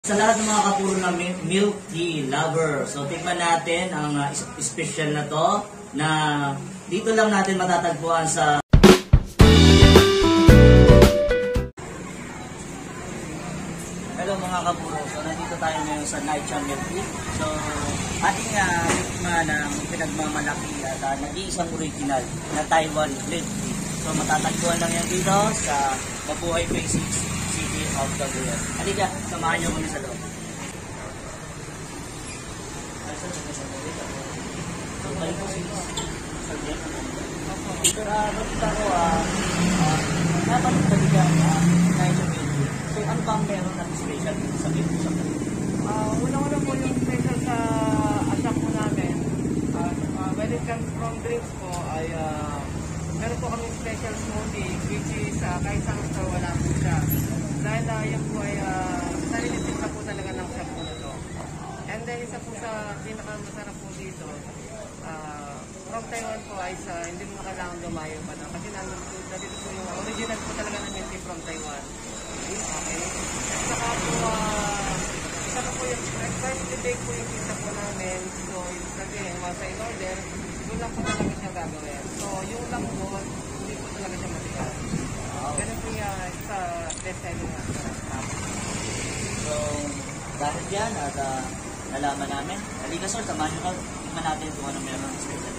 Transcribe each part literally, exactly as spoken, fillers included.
Sa lahat ng mga kapuro na milk tea lover, so tikman natin ang uh, special na to na dito lang natin matatagpuan sa Hello mga kapuro, so nandito tayo ngayon sa Naicha Milk Tea. So ating uh, tikman ang pinagmamalaki at uh, nag-iisang original na Taiwan milk tea. So matatagpuan lang yan dito sa Mabuhay Phase six City of Kabuyan. Halika, samahan niyo kami sa loob. So balik po sa subject. Pero nakita ko, napanong talaga Naicha Milk Tea. So ano bang meron natin special sa milk shop? Una-una po yung special sa ashop po namin. When it comes from drinks po, ay uh, meron po kami special smoothie which is uh, kahit sa store wala po siya. Dahil uh, yan po ay uh, sarili-tip na po talaga ng shop po na to. And then isa po sa pinakamasarap po dito, uh, from Taiwan po ay sa hindi mo na kailangan lumayo pa na. Kasi nandun po, dito po yung original po talaga ng milk tea from Taiwan. Okay. At saka po, uh, isa pa po yung first day po yung pizza po namin. So, again, once I order, doon lang po talaga siya gagawin. So, yung lang po, hindi po talaga siya matigas. Ganun po yung sa best selling na. So, dahil yan at uh, nalaman namin. Halika sir, samahan nyo ka. Tingnan natin kung ano meron special.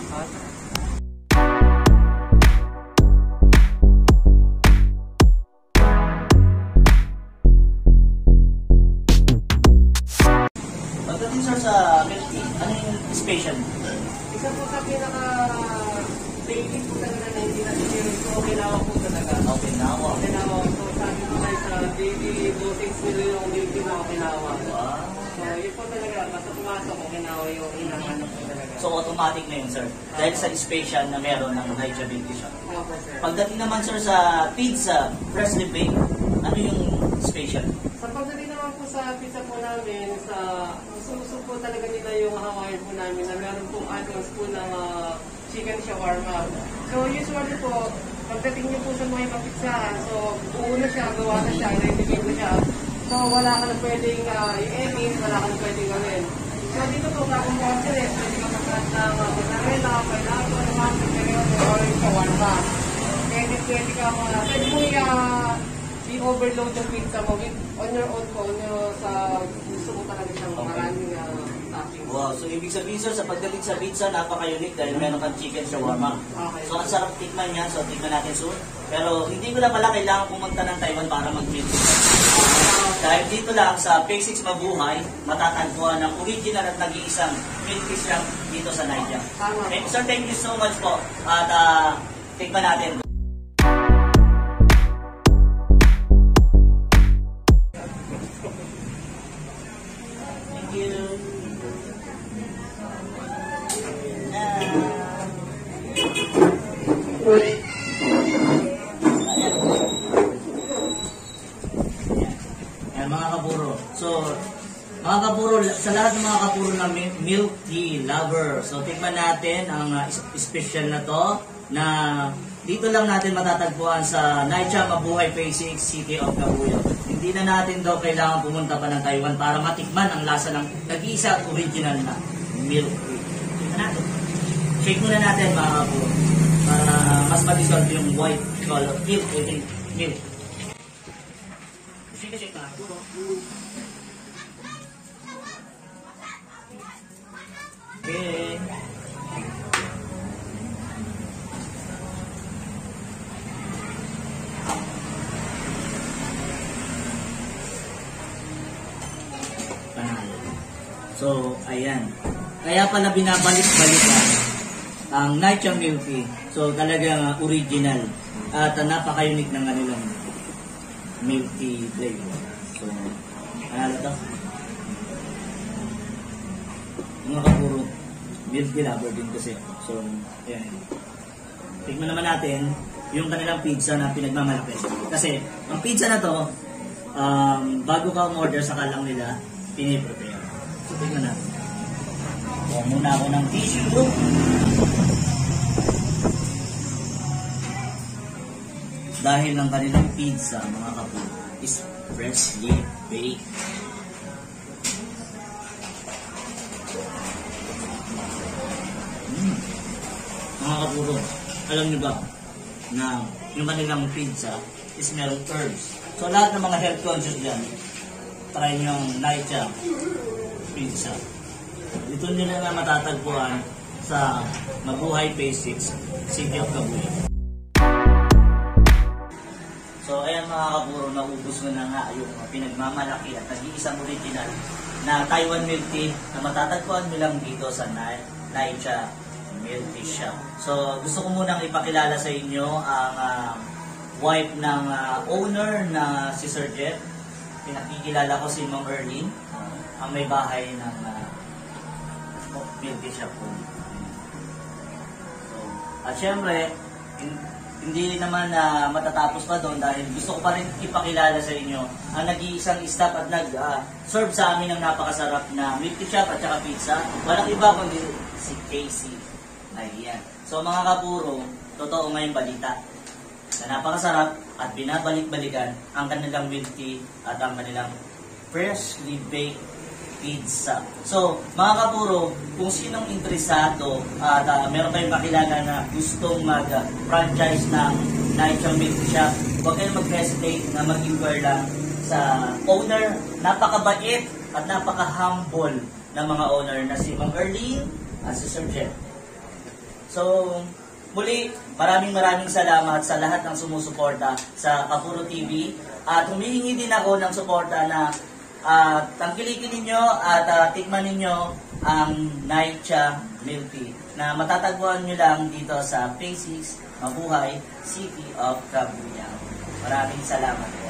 Pagdating sir sa milk tea, ano yung special? Isa po sa pinaka-daily po talaga na hindi natin yung so, Okinawa po talaga. Okinawa. Okinawa. So, sabi ko tayo sa daily dosings nila yung milk tea na Okinawa. Wow. So, yun po talaga. Basta pumasok, Okinawa yung hinahanap po talaga. So, automatic na yun, sir. Dahil sa special na meron ng Naicha Milk Tea shop. Opo, sir. Pagdating naman, sir, sa pizza, freshly baked, ano yung special? Sa pagdating naman po sa pizza po namin, sa gusto po talaga nila yung Hawaiian po namin na meron pong add-ons po ng uh, chicken shawarma. So, usually po, pagdating niyo po sa mga ibang pizzahan, so, buo na siya, gawa na siya, ready-made na siya. So, wala ka na pwedeng uh, i-edit, wala ka na pwedeng gawin. So, dito po, kung mo kasi rin, pwede ka magkat ng mozzarella, pineapple, naman, or shawarma. Pwede, pwede ka mga, pwede mo uh, i-overload yung pizza mo with, on your own po, sa gusto mo talaga siyang maraming uh, toppings. Wow, so ibig sabihin sir, sa pagdating sa pizza, napaka-unique dahil meron kang chicken shawarma. Okay. So ang sarap tikman yan, so tikman natin soon. Pero hindi ko na pala kailangan pumunta ng Taiwan para mag-milk tea. Dahil dito lang sa Phase six Mabuhay, matatagpuan ng original at nag-iisang milk tea shop dito sa Naicha. Okay, sir, thank you so much po. At uh, tikman natin. Ayan mga kapuro. So, mga kapuro, sa lahat ng mga kapuro na milk tea lover, so tikman natin ang uh, special na to na dito lang natin matatagpuan sa Naicha Mabuhay Phase six City of Kabuyan. Hindi na natin daw kailangan pumunta pa ng Taiwan para matikman ang lasa ng nag-iisa at original na milk tea. Tingnan natin. Shake muna natin mga kapuro para mas ma-dissolve yung white color milk. Milk. Shake, shake na. Okay. So, ayan. Kaya pala binabalik-balikan ang Naicha Milk Tea. So, talagang uh, original. At uh, napaka-unique ng kanilang milk tea flavor. So, ano to? Mga kapuro, milk tea lover din kasi. So, ayan. Tignan naman natin yung kanilang pizza na pinagmamalaki. Kasi, ang pizza na to, um, bago ka umorder sa kalang nila, piniprepare. So, tignan natin. Kuha muna ako ng tissue. Dahil ang kanilang pizza, mga kapuro, is freshly baked. kapuro, alam niyo ba na yung kanilang pizza is merong herbs. So lahat ng mga health conscious dyan, try nyo yung Naicha pizza. Ito nila na matatagpuan sa Mabuhay Phase six, City of Kabuyaw. So ayan mga kapuro, naubos mo na nga yung pinagmamalaki at nag-iisang original na Taiwan milk tea na matatagpuan mo lang dito sa Naicha Milk Tea Shop. So gusto ko munang ipakilala sa inyo ang uh, wife ng uh, owner na si Sir Jeff. Pinakikilala ko si Ma'am Erlene, uh, ang may bahay ng uh, milk tea shop po. So, at syempre, hindi naman na uh, matatapos pa doon dahil gusto ko pa rin ipakilala sa inyo ang nag-iisang staff at nag-serve uh, sa amin ng napakasarap na milk tea shop at saka pizza. Walang iba kundi si Casey. Ayan. So mga kapuro, totoo ngayong balita na napakasarap at binabalik-balikan ang kanilang milk tea at ang kanilang freshly baked pizza. So, mga kapuro, kung sinong interesado at uh, meron kayong makilala na gustong mag-franchise ng Naicha Milk Shop, huwag kayong mag-hesitate na mag-inquire lang sa owner. Napakabait at napaka-humble na mga owner na si Ma'am Erlene at si Sir Jeff. So, muli, maraming maraming salamat sa lahat ng sumusuporta sa Kapuro T V at humihingi din ako ng suporta na uh, tangkilikin ninyo at uh, tikman ninyo ang Naicha Milk Tea na matatagpuan nyo lang dito sa Phase six, Mabuhay, City of Kabuyaw. Maraming salamat.